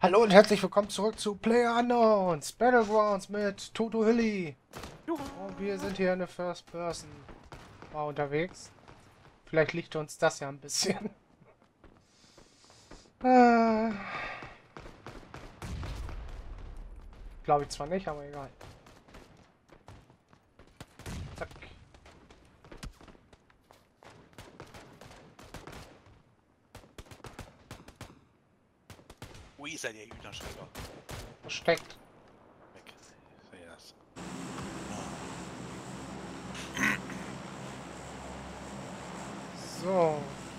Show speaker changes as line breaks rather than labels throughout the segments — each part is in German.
Hallo und herzlich willkommen zurück zu PlayerUnknown's Battlegrounds mit Toto Hilly. Und wir sind hier in der First Person mal unterwegs. Vielleicht liegt uns das ja ein bisschen. äh, Glaube ich zwar nicht, aber egal. Zack.
Wo ist er, der Hühnerschreiber?
Versteckt.
Weg. Ich sehe das.
So.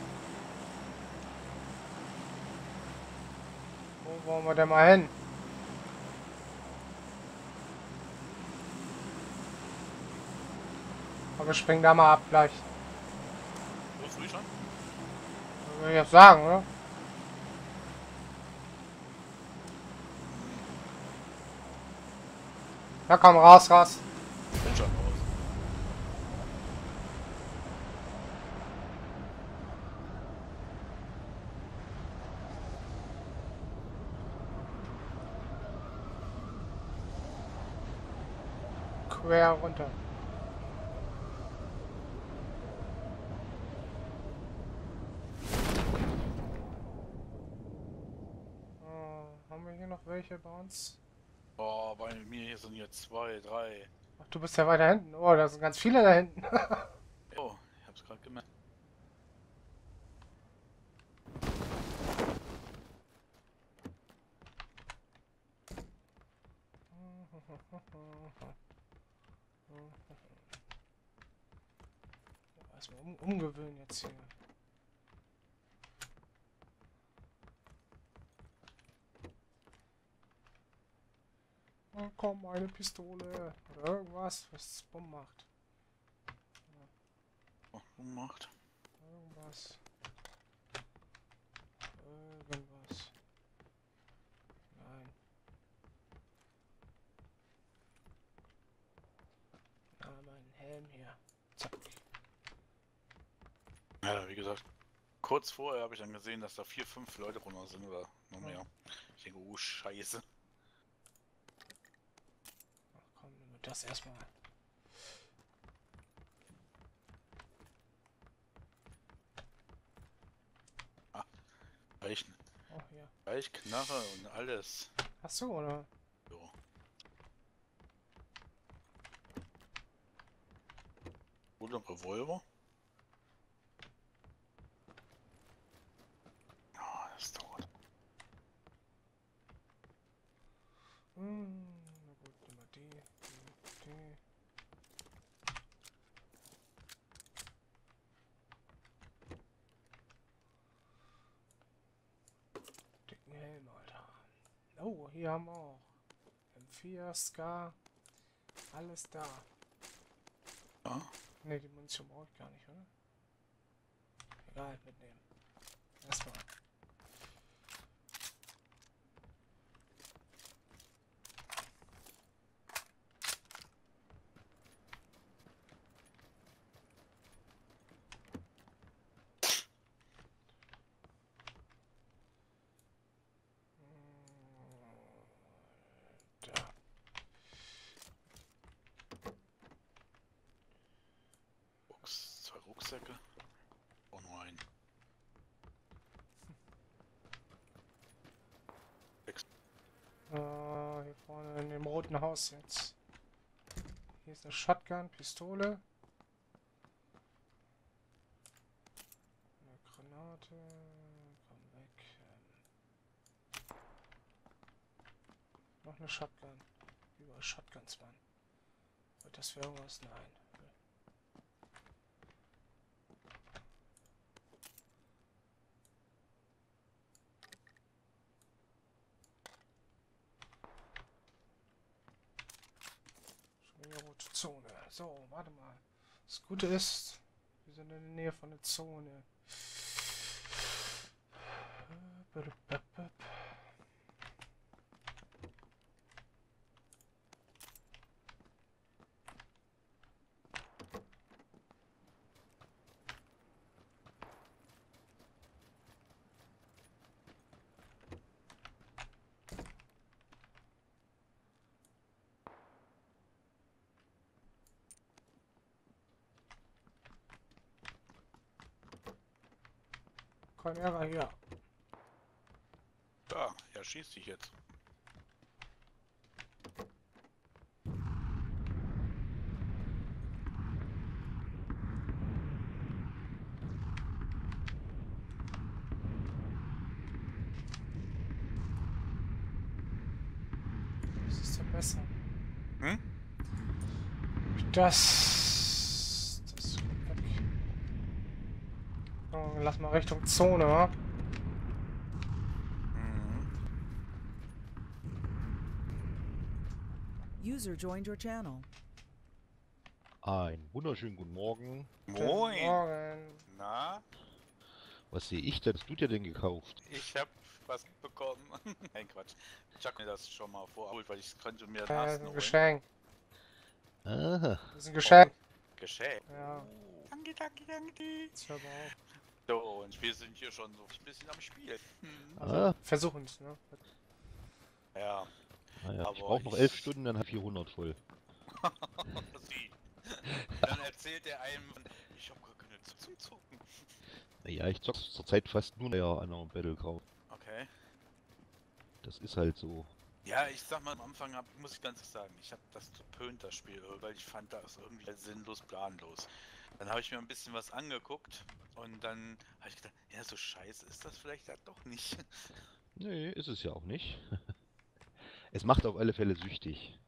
Wo wollen wir denn mal hin? Aber wir springen da mal ab gleich.
So früh schon?
Würde ich jetzt sagen, oder? Ja, komm, raus, raus.
Bin schon raus.
Quer runter. Haben wir hier noch welche bei uns?
Oh, bei mir hier sind jetzt 2, 3.
Ach, du bist ja weiter hinten. Oh, da sind ganz viele da hinten.
Oh, ich hab's gerade gemerkt.
Erstmal umgewöhnen jetzt hier. Oh, komm, eine Pistole. Oder irgendwas, was Bumm macht.
Oh, gemacht.
Irgendwas. Irgendwas. Nein. Ah, mein Helm hier. Zack.
Ja, wie gesagt, kurz vorher habe ich dann gesehen, dass da 4, 5 Leute runter sind oder noch mehr. Ich denke, oh Scheiße.
Ach komm, nehmen wir das erstmal.
Ah, gleich,
Oh, hier.
gleich Knarre und alles.
Hast du, oder?
So. Oder Revolver? Ah, das dauert.
Na gut, nehmen wir die. Dicken Helm, Alter. Oh, hier haben wir auch. M4, Scar. Alles da.
Ja.
Ne, die Munition brauche ich gar nicht, oder? Egal, mitnehmen. Erstmal. Da.
Zwei Rucksäcke. Und nur ein.
Hier vorne in dem roten Haus jetzt. Hier ist eine Shotgun, Pistole. Eine Granate. Komm weg. Noch eine Shotgun. Überall Shotguns waren. Wird das für irgendwas? Nein. Schon wieder rote Zone. So, warte mal. Das Gute ist, wir sind in der Nähe von der Zone. kein Ärger hier.
Da, er schießt dich jetzt.
Das ist ja besser.
Hm?
Das kommt weg. Oh, lass mal Richtung Zone, wa?
Mhm.
User joined your channel.
Einen wunderschönen guten Morgen.
Guten
Moin!
Morgen.
Na,
Was sehe ich denn? Was hast du dir denn gekauft?
ich hab was bekommen. Nein, Quatsch. Ich hab mir das schon mal vorgeholt, weil ich konnte mir
Das
das
ist ein
holen.
Geschenk.
Aha.
Das ist ein Geschenk.
Geschenk.
Ja.
Oh, danke, danke, danke.
Das hör mal auf.
So, und wir sind hier schon so ein bisschen am Spiel.
Also,
Ah.
versuchen es, ne?
Ja,
Naja, ich
Aber
brauche noch
ich-
11 Stunden, dann habe ich 400 voll.
sie. Dann erzählt er einem, ich hab gar keine Zeit zum Zucken.
Naja, ich zock zurzeit fast nur an einer Battleground.
Okay.
Das ist halt so.
Ja, ich sag mal, am Anfang muss ich ganz ehrlich sagen, ich habe das gepönt, das Spiel, weil ich fand das irgendwie sinnlos, planlos. Dann habe ich mir ein bisschen was angeguckt und dann habe ich gedacht, ja, so scheiße ist das vielleicht ja doch nicht.
Nee, ist es ja auch nicht. Es macht auf alle Fälle süchtig.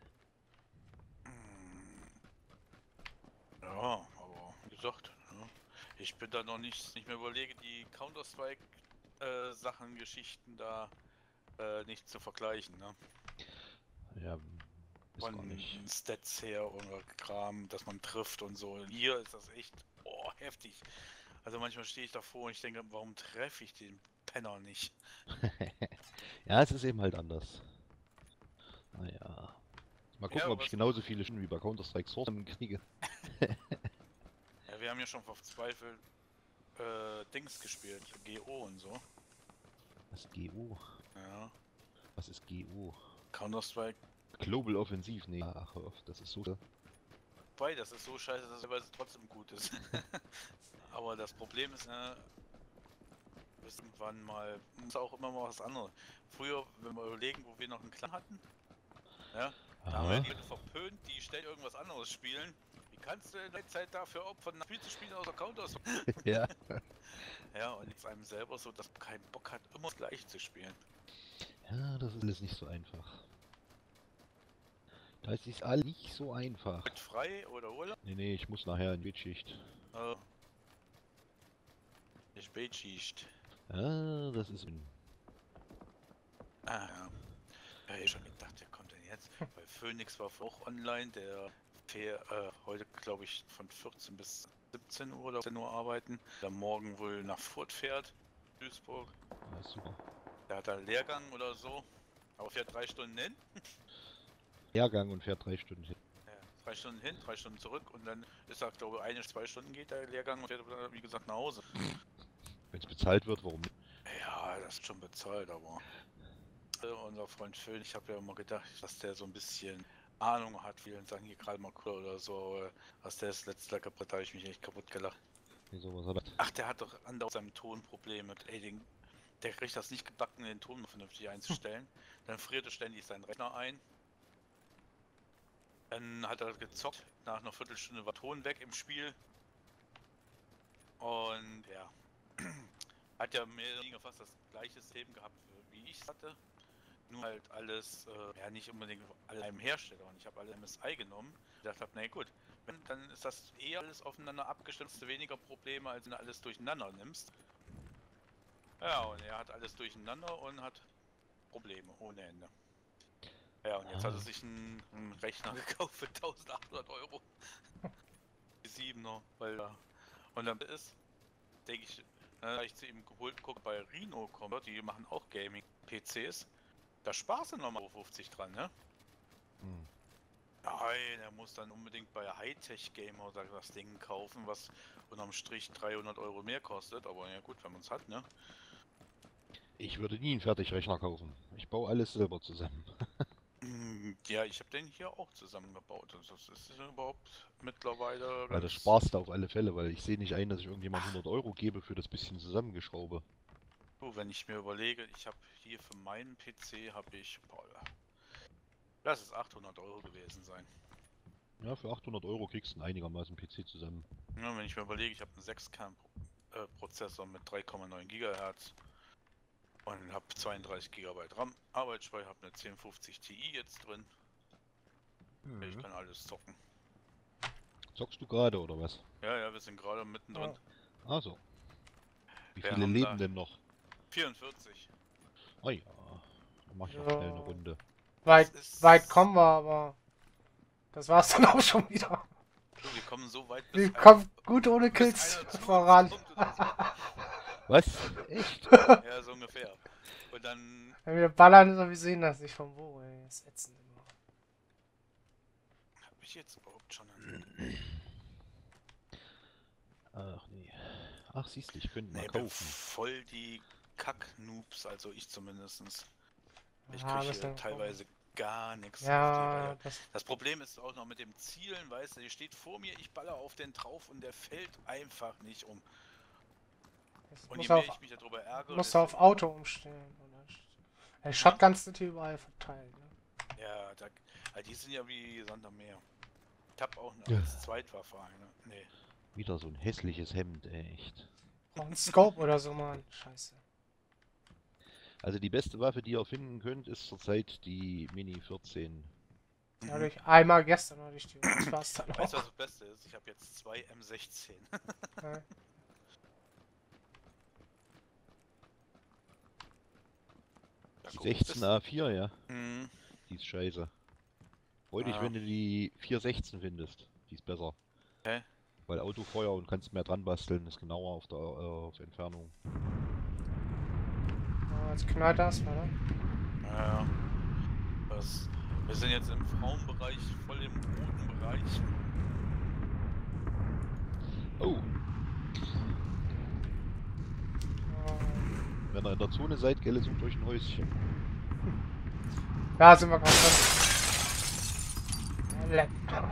Ja, aber wie gesagt, ne, ich bin da noch nicht mehr überlege, die Counter-Strike Sachen, Geschichten da nicht zu vergleichen, ne?
Ja, ist gar
Von
nicht.
Stats her oder Kram, dass man trifft und so. Hier ist das echt heftig. Also manchmal stehe ich davor und ich denke, warum treffe ich den Penner nicht?
Ja, es ist eben halt anders. Naja. Mal gucken,
Ja,
ob ich
was-
genauso viele Stunden wie bei Counter-Strike Source kriege.
Ja, wir haben ja schon auf Zweifel Dings gespielt, GO und so.
Was GO?
Ja,
Was ist GO?
Counter-Strike.
Global Offensiv? Nee. Ach, hör auf, das ist so.
Wobei, das ist so scheiße, dass es trotzdem gut ist. Aber das Problem ist, irgendwann mal, muss auch immer mal was anderes. Früher, wenn wir überlegen, wo wir noch einen Clan hatten, ja, da haben wir
Aha.
die Leute verpönt, die ständig irgendwas anderes spielen. Wie kannst du deine Zeit dafür opfern, ein Spiel zu spielen außer Counter?
Ja.
Ja, und jetzt einem selber so, dass man keinen Bock hat, immer das Gleiche zu spielen.
Ja, das ist alles nicht so einfach. Das ist alles nicht so einfach.
Mit frei oder Urlaub?
Nee, ich muss nachher in die Schicht.
Ich Spätschicht.
Ah, das ist...
Ah, ja. Ja, ich schon gedacht, wer kommt denn jetzt? Weil Phoenix war auch online, der heute, glaube ich, von 14 bis 17 Uhr oder 10 Uhr arbeiten. Der morgen wohl nach Furt fährt, Duisburg.
Ja, super.
Der hat da einen Lehrgang oder so, aber fährt 3 Stunden hin.
Lehrgang und fährt 3 Stunden hin.
Ja, 3 Stunden hin, 3 Stunden zurück und dann ist er, glaube ich, 2 Stunden geht der Lehrgang und fährt, wie gesagt, nach Hause.
Wenn es bezahlt wird, warum nicht?
Ja, das ist schon bezahlt, aber unser Freund Phil, ich habe ja immer gedacht, dass der so ein bisschen Ahnung hat, wie sagen hier gerade mal cool oder so, was der das letzte Mal gebracht, da habe ich mich echt kaputt gelacht.
Nee, sowas hat er.
Ach, der hat doch andauernd seinem Ton Probleme. Ey, der kriegt das nicht gebacken, den Ton vernünftig einzustellen. Dann friert er ständig seinen Rechner ein. Dann hat er gezockt, nach einer Viertelstunde war Ton weg im Spiel. Und ja, hat ja mehr oder weniger fast das gleiche System gehabt, wie ich es hatte. Nur halt alles, ja nicht unbedingt alle einem Hersteller. Und ich habe alle MSI genommen. Ich dachte, na gut, dann ist das eher alles aufeinander abgestimmt, hast du weniger Probleme, als wenn du alles durcheinander nimmst. Ja, und er hat alles durcheinander und hat Probleme ohne Ende. Ja, und jetzt hat er sich einen Rechner gekauft für 1800 Euro. Die 7er, weil er. Und dann ist, denke ich, da ich zu ihm geholt gucke bei Rhino kommt, die machen auch Gaming-PCs. Da sparst du nochmal 50 dran, ne?
Hm.
Nein, er muss dann unbedingt bei Hightech Gamer das Ding kaufen, was unterm Strich 300 Euro mehr kostet. Aber ja gut, wenn man es hat, ne?
Ich würde nie einen Fertigrechner kaufen. Ich baue alles selber zusammen.
Ja, ich habe den hier auch zusammengebaut. Also das ist überhaupt mittlerweile
Ja, das
ganz...
sparst du auf alle Fälle, weil ich sehe nicht ein, dass ich irgendjemand 100 € gebe für das bisschen Zusammengeschraube.
So, wenn ich mir überlege, ich habe hier für meinen PC habe ich... Boah, lass es 800 € gewesen sein.
Ja, für 800 € kriegst du einen einigermaßen PC zusammen.
Ja, wenn ich mir überlege, ich habe einen 6-Kern-Prozessor mit 3,9 GHz und habe 32 GB RAM, Arbeitsspeicher, habe eine 1050 Ti jetzt drin. Ich kann alles zocken.
Zockst du gerade oder was?
Ja, ja, wir sind gerade mittendrin.
Ah so. Wie
Wir
viele
haben
leben
da
denn noch?
44.
Oh ja, dann mach ich noch
Ja.
schnell eine Runde.
Weit kommen wir, aber das war's dann auch schon wieder.
Du, wir kommen so weit,
Wir
bis
kommen gut ohne
bis
Kills
einer zu uns
voran.
kommt oder so.
Was? Echt?
Ja, so ungefähr. Und dann...
Wenn wir ballern, so, wir sehen das nicht von wo, ey. Das ist ätzend immer.
Hab ich jetzt überhaupt schon einen...
Ach nee. Ach siehst du, ich könnte mal
Nee, ich bin
kaufen.
voll die Kack-Noobs, also ich zumindest. Ich
Ah,
kriege
müssen wir
hier teilweise gar nichts auf die
Ja,
Reihe. Das Problem ist auch noch mit dem Zielen, weißt du, die steht vor mir, ich baller auf den drauf und der fällt einfach nicht um. Und je mehr ich mich darüber ärgere,
musst du auf
desto...
Auto umstellen. Oder? Shotguns sind hier überall verteilt. Ne?
Ja, die sind ja wie Sand am Meer. Ich hab auch
Ja.
als Zweitwaffe eine. Nee.
Wieder so ein hässliches Hemd, echt.
Brauch einen Scope oder so, Mann. Scheiße.
Also die beste Waffe, die ihr finden könnt, ist zurzeit die Mini 14.
Die hatte ich einmal gestern, hatte ich die. Das war's dann
Weißt du,
auch.
was das Beste ist? Ich habe jetzt zwei M16.
Ja.
Ja,
Die
guck,
16 A4, ja.
Mhm.
Die ist scheiße. Freu dich,
Ah.
wenn du die 416 findest. Die ist besser.
Hä?
Weil Autofeuer und kannst mehr dran basteln, ist genauer auf Entfernung.
Oh, jetzt knallt das, oder?
Ja. Wir sind jetzt im Frauenbereich, voll im roten Bereich.
Oh,
Oh.
wenn ihr in der Zone seid, gelle, sucht euch ein Häuschen.
Da sind wir gerade drin. Leck.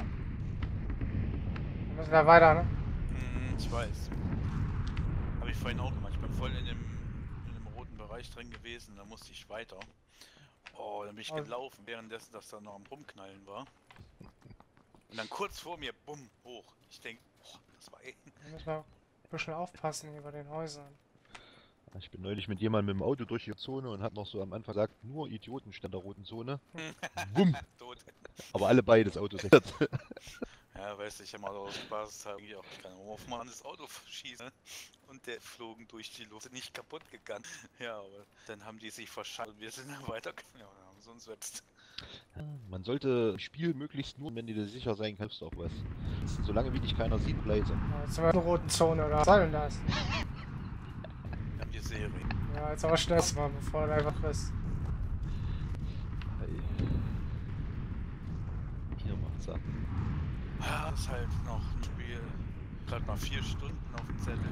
Wir müssen da weiter, ne?
Ich weiß. Habe ich vorhin auch gemacht. Ich bin voll in dem roten Bereich drin gewesen, da musste ich weiter. Oh, dann bin ich gelaufen, währenddessen das dann noch am Rumknallen war. Und dann kurz vor mir, bumm, hoch. Ich denke, oh, das war eng.
Da müssen wir ein bisschen aufpassen hier bei den Häusern.
Ich bin neulich mit jemandem mit dem Auto durch die Zone und hat noch so am Anfang gesagt, nur Idioten stand in der roten Zone. Bumm!
Tot.
Aber alle beide das Auto sind.
Ja, weißt du, ich habe mal aus Spaß auch, ich kann auch mal an das Auto schießen. Und der flogen durch die Luft, nicht kaputt gegangen. Ja, aber dann haben die sich verschaltet. Wir sind dann weitergegangen. Ja, haben sie uns jetzt.
Man sollte im Spiel möglichst nur, wenn du dir sicher sein kannst, auch was. Solange wie dich keiner sieht, leise.
Oh, jetzt sind wir in der roten Zone, oder? Was soll denn das?
Wir haben die Serie.
Ja, jetzt aber schnell mal, bevor er einfach ist.
Hier macht's ab.
Ja, das ist halt noch ein Spiel. Gerade mal 4 Stunden auf dem Zettel.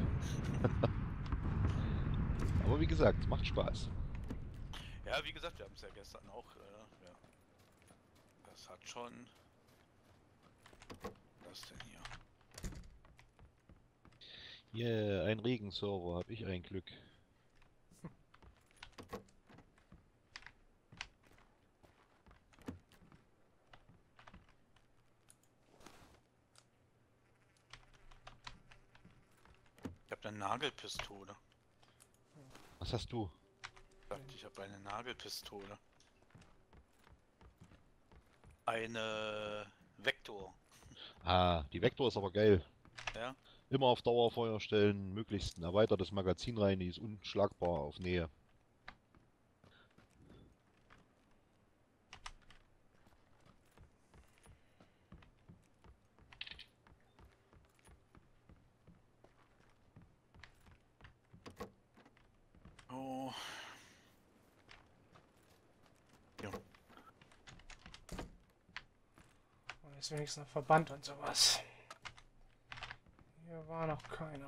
Aber wie gesagt, es macht Spaß.
Ja, wie gesagt, wir haben es ja gestern auch. Ja. Das hat schon. Was denn hier?
Yeah, ein Regenserver, hab ich ein Glück.
Ich habe eine Nagelpistole.
Was hast du?
Ich habe eine Nagelpistole. Eine Vektor.
Ah, die Vektor ist aber geil.
Ja.
Immer auf Dauerfeuer stellen, möglichst ein erweitertes Magazin rein, die ist unschlagbar auf Nähe.
Oh. Ja.
Oh, jetzt wenigstens noch Verband und sowas. Hier war noch keiner.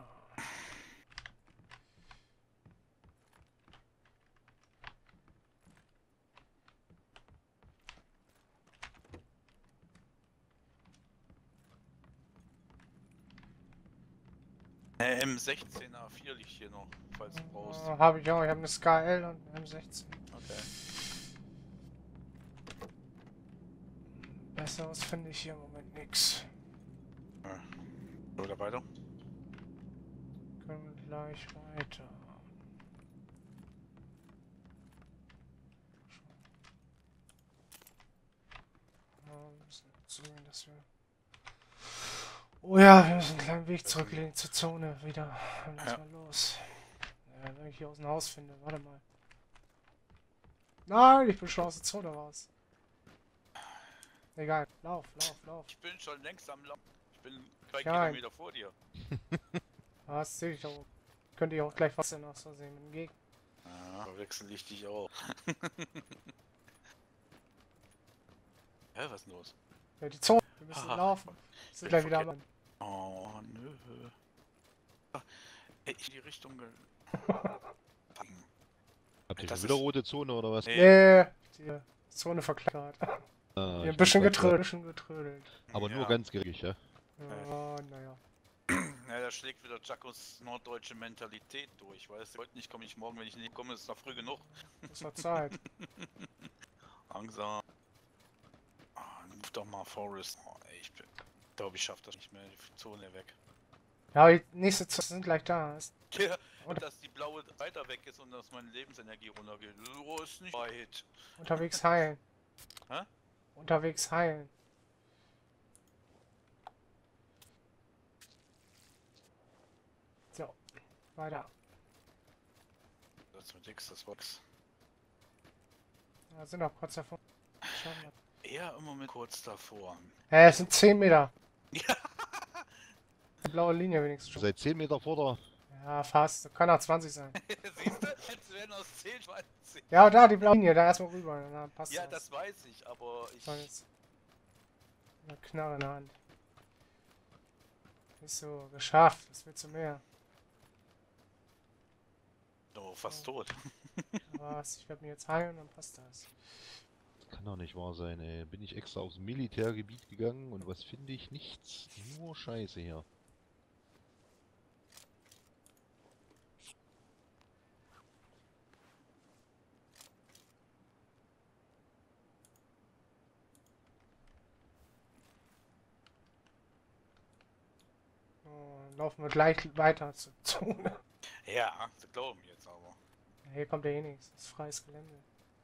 M16 A4 liegt hier noch, falls du brauchst.
Habe ich auch. Ich habe eine SKL und eine M16.
Okay.
Besseres finde ich hier im Moment nix.
Oder weiter?
Können wir gleich weiter. Wir müssen zusehen, dass wir... Oh ja, wir müssen einen kleinen Weg zurücklegen zur Zone wieder. Dann lass mal los. Ja, wenn ich hier aus dem Haus finde, warte mal. Nein, ich bin schon aus der Zone raus. Egal, lauf.
Ich bin schon längst am Laufen. Ich bin 2
Nein.
Kilometer vor dir.
Was sehe ich da oben? Könnte ich auch gleich was noch so sehen mit dem Gegner.
Ja, verwechsel ich dich auch. Hä, was ist denn los?
Ja, die Zone, wir müssen
Haha.
laufen. Wir sind
Bin
gleich wieder
verkehrt.
am...
Oh, nö. Ey, in die Richtung...
Habt ihr
Das
schon wieder
ist-
rote Zone oder was?
Nee.
Die Zone verklart.
Ah,
Ein
ich
bisschen
muss grad
getrödelt.
sagen, aber nur
Ja.
ganz geringig, ja?
Ja, naja.
Ja, da schlägt wieder Jacos norddeutsche Mentalität durch. Weißt du, heute nicht komme ich morgen, wenn ich nicht komme, ist es noch früh genug.
Das war Zeit.
Langsam. Move doch mal Forest. Oh, ey, ich glaube, ich schaffe das nicht mehr, die Zone weg.
Ja, die nächste Zone sind gleich da.
Ja, und
Und-
dass die blaue weiter weg ist und dass meine Lebensenergie runtergeht. So ist nicht weit.
Unterwegs heilen.
Hä?
Unterwegs heilen. So, weiter.
Das wird nix, das war's.
Ja, sind noch kurz davor. Schauen wir.
Eher im Moment kurz davor.
Es sind 10 Meter.
Ja.
Die blaue Linie wenigstens
Ihr
schon.
seid 10 Meter vor der...
Ja, fast. Kann auch 20 sein.
Siehst du? Jetzt werden aus 10 20.
Ja, da die blaue Linie, da erstmal rüber. Dann passt
Ja, das weiß ich, aber ich.
So, jetzt eine Knarre in der Hand. Ist so, geschafft. Was willst du mehr?
Oh, fast tot.
Was? Ich werde mir jetzt heilen und dann passt das.
Das kann doch nicht wahr sein, ey. Bin ich extra aufs Militärgebiet gegangen und was finde ich? Nichts. Nur Scheiße hier.
So, dann laufen wir gleich weiter zur Zone.
Ja, sie glauben jetzt aber.
Hier kommt ja eh nichts. Das ist freies Gelände.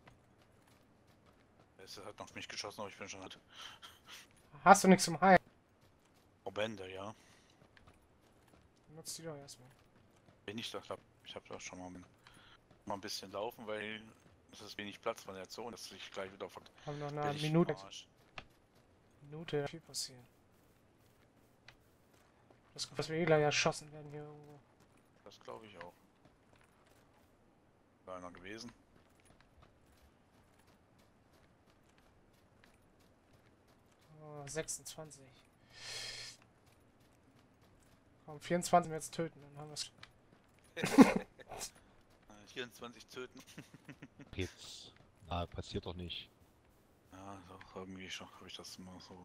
Es hat noch auf mich geschossen, aber ich bin schon halt.
Hast du nichts zum Heilen?
Bände, ja.
Nutzt die doch erstmal.
Wenn ich das hab, ich habe da schon mal ein bisschen laufen, weil es ist wenig Platz von der Zone, dass ich gleich wieder von
Haben noch eine Minute.
Arsch.
Minute, viel passieren. Das, was wir eh gleich erschossen werden hier irgendwo.
Das glaube ich auch. Da einer gewesen.
Oh, 26. Komm, 24 wir jetzt töten, dann haben wir es.
24 töten.
Jetzt. Na, passiert doch nicht.
Ja, so, irgendwie schon habe ich das immer so.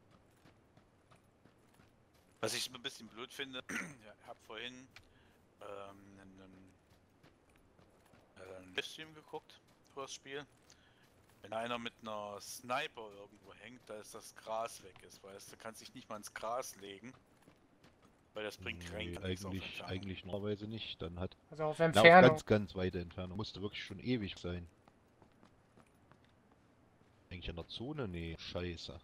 Was ich ein bisschen blöd finde, ich habe vorhin einen Livestream geguckt über das Spiel. Wenn einer mit einer Sniper irgendwo hängt, da ist das Gras weg ist, weißt du, kannst dich nicht mal ins Gras legen, weil das bringt
Nee,
Kränke nichts auf
eigentlich,
Entfernung.
eigentlich normalerweise nicht. Dann hat...
Also auf
Na, auf
Entfernung.
ganz weite Entfernung. Musste wirklich schon ewig sein. Eigentlich in der Zone? Nee, scheiße.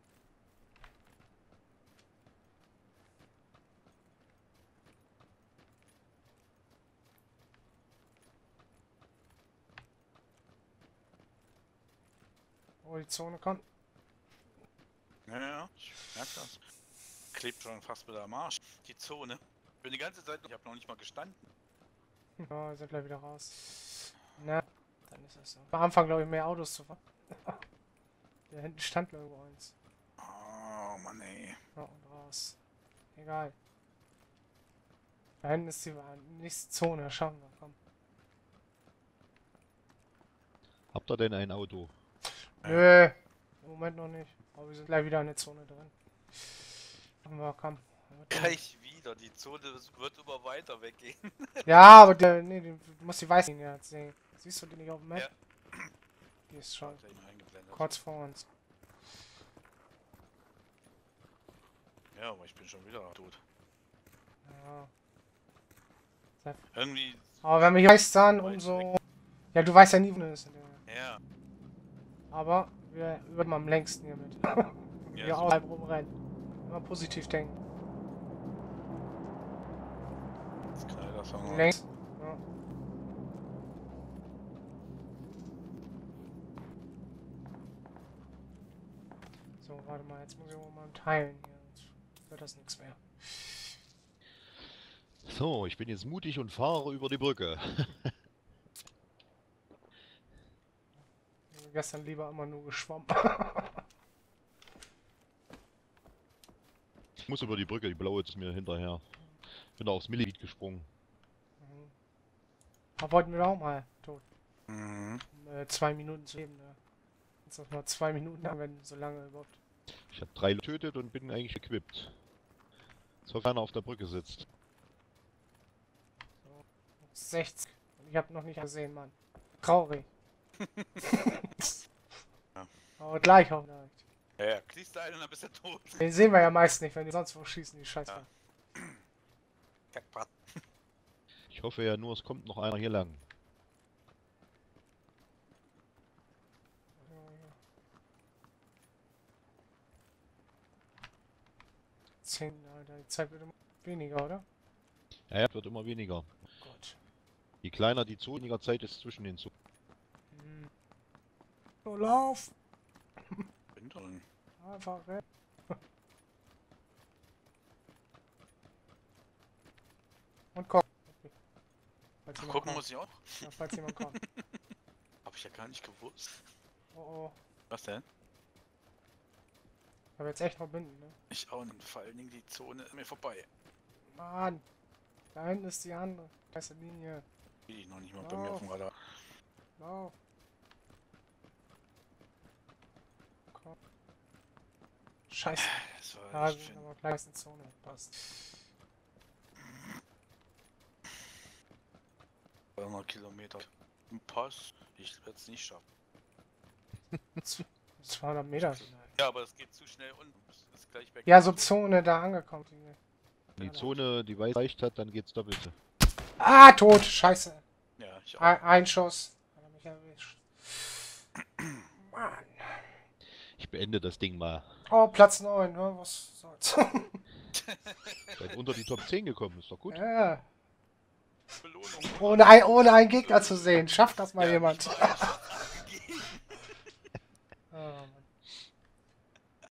Oh, die Zone kommt.
Ja, ich merke das. Klebt schon fast wieder am Arsch, die Zone. Ich bin die ganze Zeit, ich habe noch nicht mal gestanden.
Oh, wir sind gleich wieder raus. Na, dann ist das so. Am Anfang glaube ich mehr Autos zu fahren. Da hinten stand irgendwo eins.
Oh Mann ey.
Ja, und raus. Egal. Da hinten ist die nächste Zone, schauen wir, komm.
Habt ihr denn ein Auto?
Nö, im Moment noch nicht. Aber wir sind gleich wieder in der Zone drin. Machen wir, komm.
Gleich wieder, die Zone wird immer weiter weggehen.
Ja, aber nee, du musst die weiße Linie jetzt sehen. Siehst du die nicht auf dem Map?
Ja.
Die ist schon
Hat er ihn eingeblendet.
kurz vor uns.
Ja, aber ich bin schon wieder tot.
Ja.
Irgendwie.
Aber wenn wir hier weiß, dann umso... Ja, du weißt ja nie, wo es ist.
Ja.
Aber wir würden am längsten hier mit.
Ja,
Hier
so.
außerhalb rumrennen. Immer positiv denken.
Das Knallersong.
Längst. Ja. So, warte mal, jetzt muss ich mal teilen hier. Sonst wird das nichts mehr.
So, ich bin jetzt mutig und fahre über die Brücke.
Ich bin gestern lieber immer nur geschwommen.
Ich muss über die Brücke, die blaue ist mir hinterher. Bin da aufs Millimeter gesprungen.
Aber wollten wir auch mal tot.
Mhm.
2 Minuten zu leben, ne? Jetzt noch mal 2 Minuten haben, wenn so lange überhaupt.
Ich habe 3 getötet und bin eigentlich equipped. Sofern er auf der Brücke sitzt.
60. Ich hab noch nicht gesehen, Mann. Traurig.
Ja.
Aber gleich auch nicht.
Ja, kriegst du einen und dann bist du tot.
Den sehen wir ja meist nicht, wenn die sonst wo schießen, die Scheiße.
Ja. Kackbrat.
Ich hoffe ja nur, es kommt noch einer hier lang.
Alter, die Zeit wird immer weniger, oder?
Ja, es wird immer weniger.
Oh Gott.
Je kleiner die Zone, weniger Zeit ist zwischen den Zonen.
So, lauf!
Bin drin.
Einfach rennen. Und komm. Okay. Falls jemand
Gucken
kommt.
muss ich auch.
Ja, falls jemand kommt.
Hab ich ja gar nicht gewusst.
Oh oh.
Was denn?
Ich habe jetzt echt verbinden, ne?
Ich auch nicht. Vor allen Dingen die Zone ist mir vorbei.
Mann! Da hinten ist die andere. Weiße Linie.
Die ich noch nicht mal bei mir auf dem Radar.
Lauf. Komm. Scheiße.
Das war
Ja,
echt
wir sind
schön.
aber gleich in Zone. Passt.
200 Kilometer. Ein Pass. Ich werde es nicht schaffen.
200 Meter.
Ja, aber es geht zu schnell und ist gleich weg.
Ja, so Zone da angekommen.
Wenn die Zone die weiß reicht hat, dann geht's doppelt.
Ah, tot! Scheiße.
Ja, ich auch.
Ein Schuss. Hat er mich erwischt. Mann.
Ich beende das Ding mal.
Oh, Platz 9, ne? Was soll's?
Seid unter die Top 10 gekommen, ist doch gut.
Ja.
Belohnung.
Ohne einen Gegner zu sehen. Schafft das mal
Ja,
jemand.
ich weiß.
Oh, Mann.